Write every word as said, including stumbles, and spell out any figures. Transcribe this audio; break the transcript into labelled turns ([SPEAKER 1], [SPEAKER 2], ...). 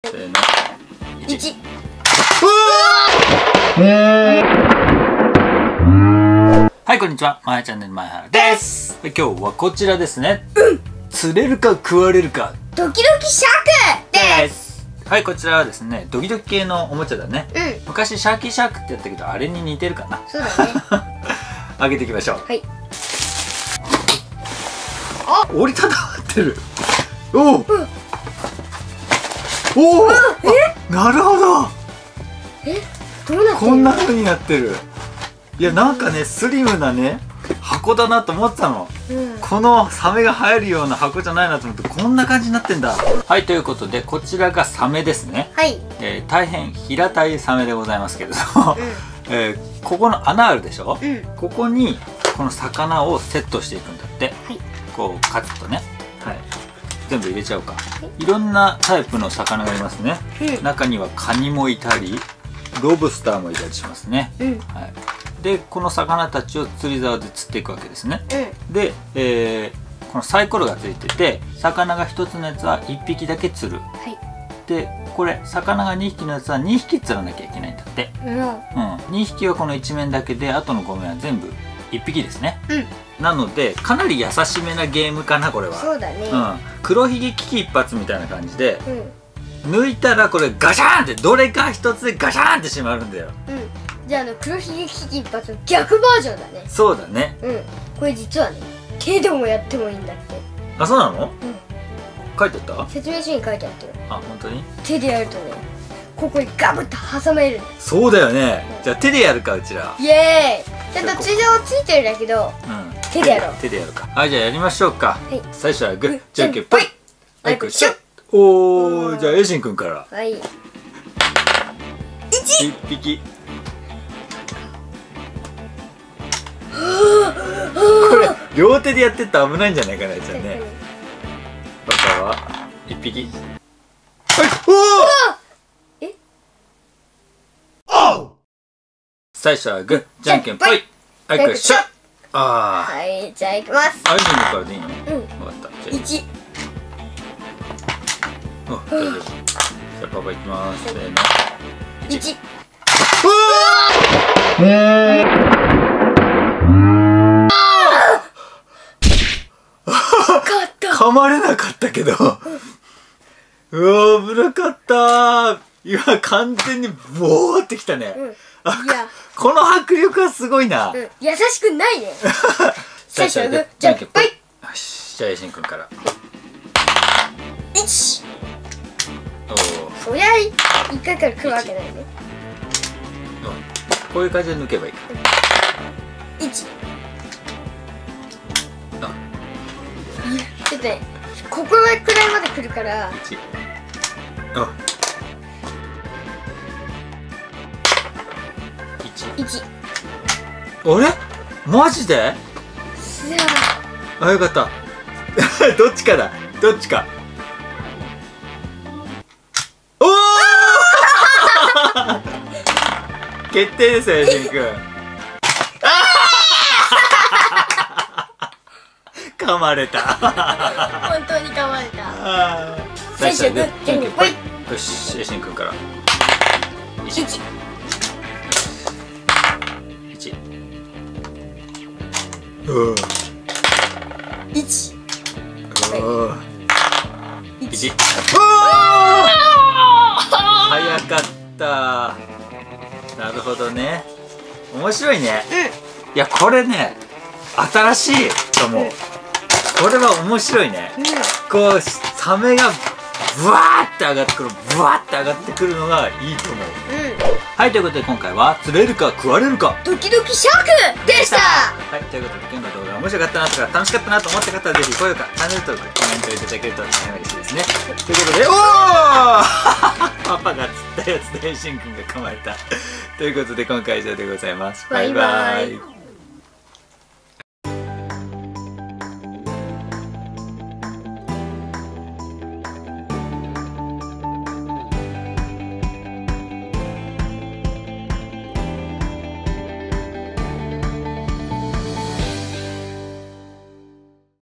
[SPEAKER 1] せーの。いち。はい、こんにちは。まやチャンネルまやはらです。今日はこちらですね。うん。釣れるか食われるか。
[SPEAKER 2] ドキドキシャークです。
[SPEAKER 1] はい、こちらはですね、ドキドキ系のおもちゃだね。うん。昔シャーキーシャークってやったけど、あれに似てるかな。
[SPEAKER 2] そうだね。
[SPEAKER 1] 開けていきましょう。
[SPEAKER 2] はい。
[SPEAKER 1] あ、折りたたまってる。おお。うん、おお。え、なるほど。
[SPEAKER 2] え、どうなってるの？
[SPEAKER 1] こんな風になってる。いや、なんかね、スリムなね、箱だなと思ってたの。うん、このサメが入るような箱じゃないなと思って、こんな感じになってんだ。はい、ということで、こちらがサメですね。はい。えー、大変平たいサメでございますけれども、うん、えー、ここの穴あるでしょ。うん、ここにこの魚をセットしていくんだって。はい、こうカツとね。はい。全部入れちゃおうか。いろんなタイプの魚がいますね。うん、中にはカニもいたり、ロブスターもいたりしますね。うん、はい。でこの魚たちを釣り竿で釣っていくわけですね。うん、で、えー、このサイコロがついてて、魚がひとつのやつはいっぴきだけ釣る。はい、でこれ魚がにひきのやつはにひき釣らなきゃいけないんだって。うん、うん、にひきはこのいちめんだけで、あとのごめんは全部いっぴきですね。うん、なのでかなり優しめなゲームかなこれは。そうだね。うん、黒ひげ危機一髪みたいな感じで、うん、抜いたらこれガシャーンってどれか一つでガシャーンって閉まるんだよ。うん、
[SPEAKER 2] じゃあ、あの黒ひげ危機一髪の逆バージョンだね。
[SPEAKER 1] そうだね。うん。
[SPEAKER 2] これ実はね、手でもやってもいいんだって。
[SPEAKER 1] あ、そうなの？うん。書いてあった？
[SPEAKER 2] 説明書に書いてあったよ。
[SPEAKER 1] あ、本当に？
[SPEAKER 2] 手でやるとね、ここにガブッと挟めるんだ。
[SPEAKER 1] そうだよね。うん、じゃあ手でやるか、うちら。
[SPEAKER 2] イエーイ。ちゃんと釣り竿ついてるんだけど、うん、手でやろう。
[SPEAKER 1] 手でやるか。はい、じゃあやりましょうか。はい。最初はグー、じゃんけんぽい。
[SPEAKER 2] はい、シュッ。
[SPEAKER 1] おー、じゃあエイシンくんから。
[SPEAKER 2] はい。い
[SPEAKER 1] ち。いっぴき。これ両手でやってったら危ないんじゃないかな、やつはね。パパはいっぴき。はい、おお。え？最初はグー、じゃんけんぽい。はい、これシュッ。ああ。
[SPEAKER 2] はい、じゃあ行きます。
[SPEAKER 1] あいにんからでいいの？うん。分かった。
[SPEAKER 2] いち。
[SPEAKER 1] あ、大丈夫。じゃあパパ行きます。せーの。
[SPEAKER 2] いち。
[SPEAKER 1] うわ！噛まれなかったけど、うわ危なかったー。今完全にボーってきたね。うん、いやこの迫力はすごいな。うん、
[SPEAKER 2] 優しくないね。最初はグーじゃんけんぽい。よ
[SPEAKER 1] し、じゃあエイシンくんから。
[SPEAKER 2] いち。おお、そりゃいっかいから来るわけないね。
[SPEAKER 1] こういう感じで抜けばいいか。
[SPEAKER 2] いち。あ、ちょっとね、ここくらいまで来るから。いち。あ。いち。いち。
[SPEAKER 1] あれ？マジで？あ、よかった。どっちかだ。どっちか。おお！決定ですよ、エイシンくん。噛まれた。
[SPEAKER 2] 本当に噛まれた。最初グーじゃんけんぽい。
[SPEAKER 1] よし、エイシンくんから。いち。いち。う
[SPEAKER 2] いち。
[SPEAKER 1] いち。早かった。なるほどね。面白いね。うん。いや、これね、新しいと思う。うん、これは面白いね。うん、こうサメがブワーって上がってくる、ブワーって上がってくるのがいいと思う。うん、はい、ということで今回は釣れるか食われるか
[SPEAKER 2] ドキドキシャークでした。
[SPEAKER 1] はい、ということで今日の動画が面白かったなとか楽しかったなと思った方はぜひ高評価、チャンネル登録、コメントいただけると大変嬉しいですね。ということで、おおパパが釣ったやつでエイシンくんが噛まれたということで今回は以上でございます。バイバイ。